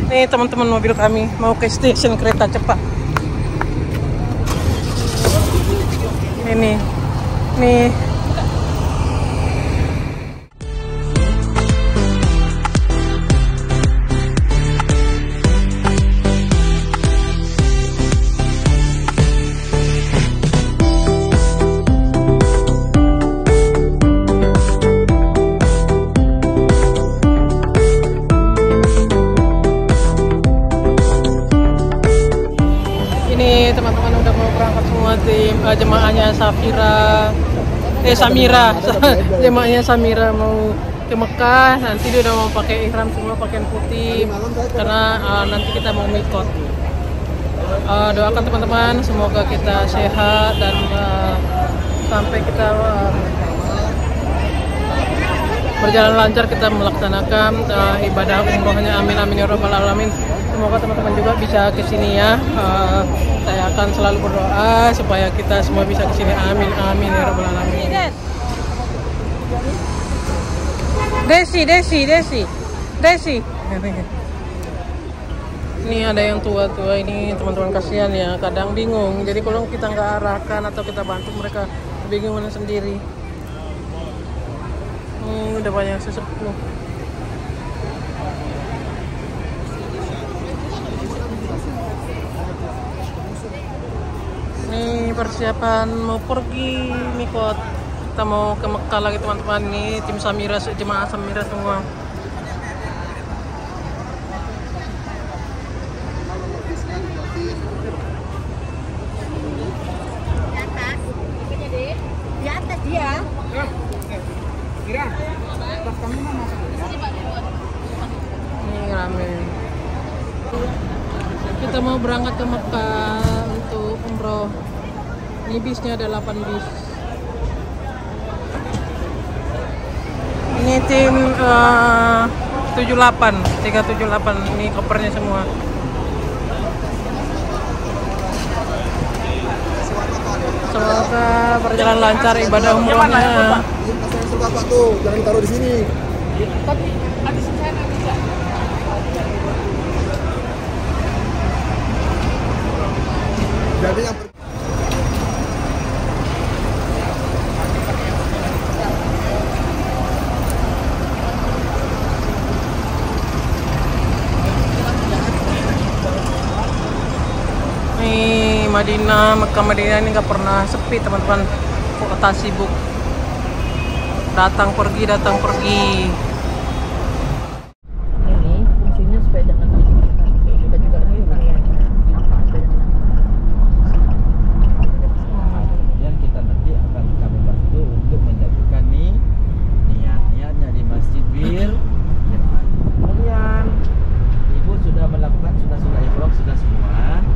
Nih teman-teman, mobil kami mau ke stasiun kereta cepat. Ini nih. Teman-teman udah mau berangkat semua tim jemaahnya Samira jemaahnya Samira mau ke Mekah. Nanti dia udah mau pakai ihram semua, pakaian putih karena nanti kita mau mikot. Doakan teman-teman semoga kita sehat dan sampai kita berjalan lancar kita melaksanakan ibadah umrohnya. Amin amin ya rabbal alamin. Semoga teman-teman juga bisa ke sini ya. Saya akan selalu berdoa supaya kita semua bisa ke sini. Amin amin ya rabbal alamin. Desi. Ini ada yang tua-tua ini teman-teman, kasihan ya, kadang bingung. Jadi kalau kita nggak arahkan atau kita bantu mereka bingung sendiri. Udah banyak sesepuh. Ini persiapan mau pergi mikot. Kita mau ke Mekah lagi teman-teman. Ini tim Samira, jemaah Samira semua. Di atas dia. Ini rame. Kita mau berangkat ke Mekah untuk umroh. Ini bisnya ada 8 bis. Ini tim 378. Ini kopernya semua. Semoga berjalan lancar ibadah umrohnya. Bapak tuh jangan taruh di sini. Jadi yang Madinah, Mekah Madinah ini nggak pernah sepi teman-teman. Kota sibuk, datang pergi. Ini fungsinya supaya jangan kita juga ini kemudian kita nanti akan kami bantu untuk menjadikan nih niatnya di Masjid Bir. Kemudian ibu sudah melakukan sudah ihram sudah semua.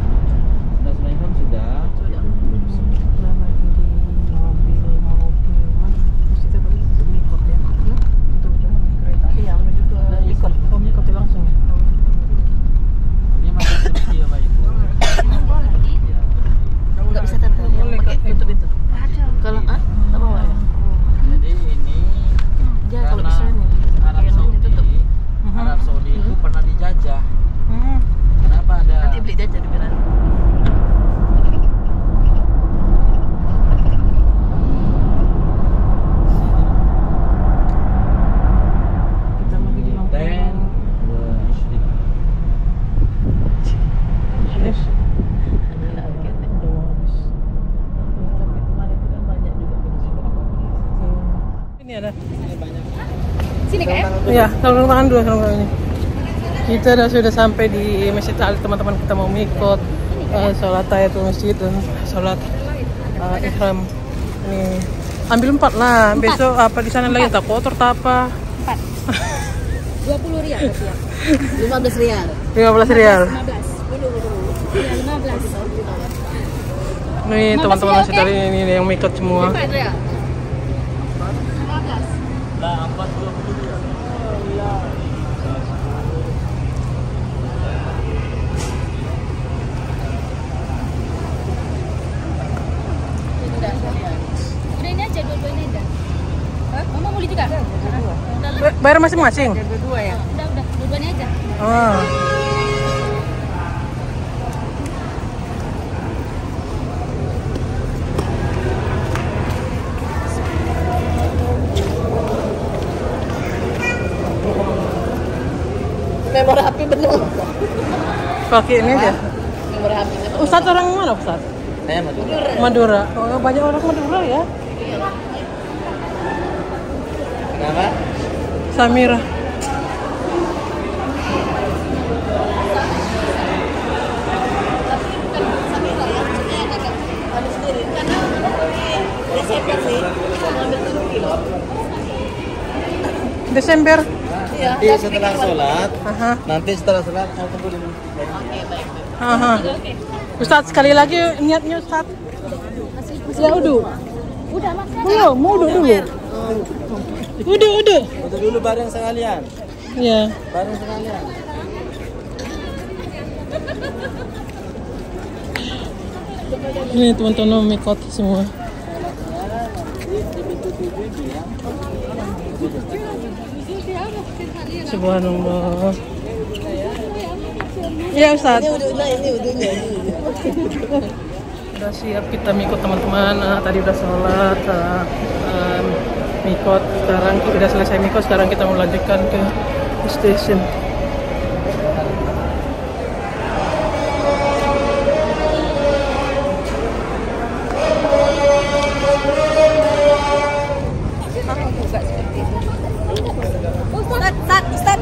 Sudah lagi di mobil mau ke mana? Mesti kita balik ke mikot ya. Untuk kereta. Iya, menuju ke mikot. Mikot langsung ya. ini masih sepi ya Pak Ibu. Nggak bisa tante. Yang pakai tutup itu. Kalau tak bawa ya. Jadi ini Ya kalau karena bisa nih. Arab Saudi itu pernah dijajah. Kenapa ada? Nanti beli jajan di Milan. Ini ada. Sini kan? Iya, sarung tangan dulu sarung tangan ini. Kita sudah sampai di Masjid Al, teman-teman. Kita mau mikot, sholat tahiyatul masjid dan sholat ihram. Ini ambil 4 lah. Besok apa di sana lagi tak kotor tak apa? 4. 20 rial berarti ya. 15 rial. 15 rial. 15. 15. Nih teman-teman Masjid Al ini yang mikot semua. 4 rial. 15. Lah 20 dia. Udah ini aja, dua-duanya aja. Hah? Mama mau beli juga? Bayar masing-masing? Udah, dua-duanya aja. Oh. Memori HP bener. Pakai ini aja. Memori HP. Ustadz orang mana Ustadz? Saya Madura. Madura. Oh, banyak orang Madura ya. Kenapa? Samira. Desember. Iya. Nanti setelah sholat, Aha. nanti setelah sholat mau tunggu 5 menit. Aha. Ustadz sekali lagi niatnya Ustadz. Ya udah. Udah Mas. Belum, mau udah dulu. Udah. Foto dulu bareng sekalian. Ya. Bareng sekalian. Ini teman-teman mikot semua. Subhanallah. Iya Ustaz. Ini udahnya. Udah siap kita mikot teman-teman. Tadi udah sholat, mikot. Sekarang udah selesai mikot. Sekarang kita mau lanjutkan ke station. Ustaz.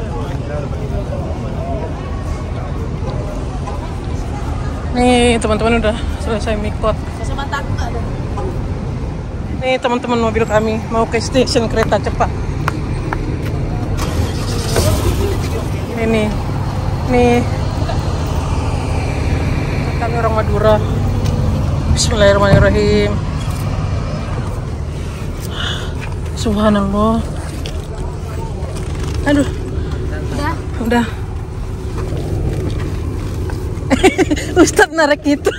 Nih teman-teman udah selesai mikot. Kacamata aku nggak ada. Nih teman-teman mobil kami mau ke stasiun kereta cepat. Ini, nih kami orang Madura. Bismillahirrahmanirrahim. Subhanallah. Aduh. Udah. Ustadz narik itu.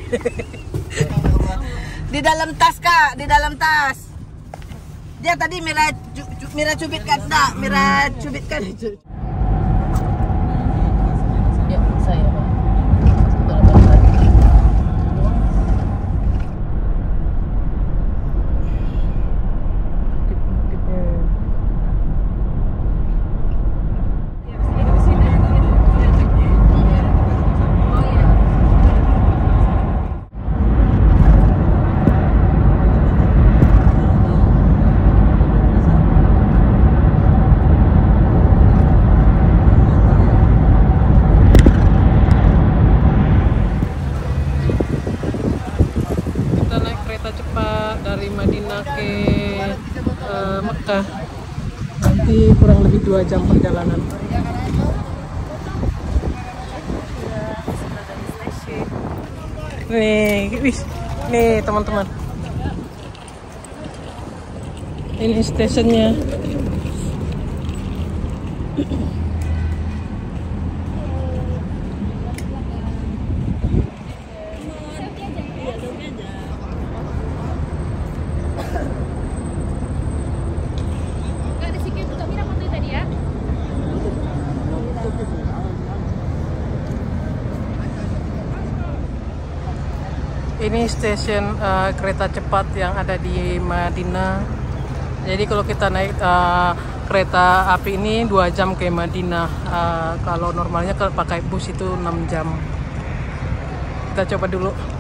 Di dalam tas Kak, di dalam tas. Dia tadi Mira cubitkan enggak? Mira cubitkan. Ya, saya Pak. Dari Madinah ke Mekah nanti kurang lebih 2 jam perjalanan. Nih teman-teman, ini stasiunnya. Ini stasiun kereta cepat yang ada di Madinah. Jadi kalau kita naik kereta api ini 2 jam ke Madinah. Kalau normalnya kalau pakai bus itu 6 jam. Kita coba dulu.